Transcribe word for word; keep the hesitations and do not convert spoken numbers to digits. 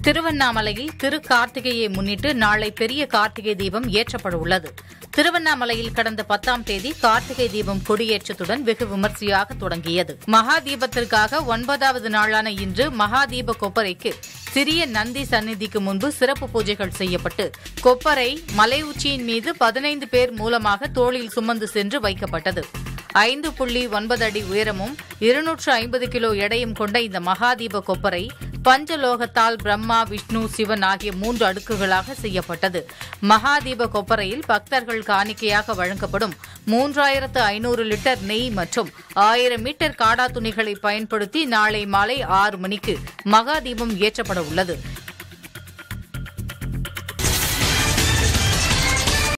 திருவண்ணாமலையில் திரு கார்த்திகையை முன்னிட்டு நாளை பெரிய கார்த்திகை தீபம் ஏற்றப்பட உள்ளது. திருவண்ணாமலையில் கடந்த பத்தாம் தேதி கார்த்திகை தீபம் கொடியேற்றத்துடன் வெகு விமர்சையாக தொடங்கியது. மகா தீபத்திற்காக ஒன்பதாவது நாளான இன்று மகா தீப கொப்பரைக்கு சிறிய நந்தி சந்நிதிக்கு முன்பு சிறப்பு பூஜைகள் செய்யப்பட்டு கொப்பரை மலை உச்சியின் மீது பதினைந்து பேர் மூலமாக தோளில் சுமந்து சென்று வைக்கப்பட்டது. ஐந்து புள்ளி ஒன்பது அடி உயரமும் இருநூற்று ஐம்பது கிலோ எடையும் கொண்ட இந்த மகாதீப கொப்பரை பஞ்சலோகத்தால் பிரம்மா, விஷ்ணு, சிவன் ஆகிய மூன்று அடுக்குகளாக செய்யப்பட்டது. மகாதீப கொப்பரையில் பக்தர்கள் காணிக்கையாக வழங்கப்படும் மூன்றாயிரத்து ஐநூறு லிட்டர் நெய் மற்றும் ஆயிரம் மீட்டர் காடா துணிகளை பயன்படுத்தி நாளை மாலை ஆறு மணிக்கு மகாதீபம் ஏற்றப்பட உள்ளது.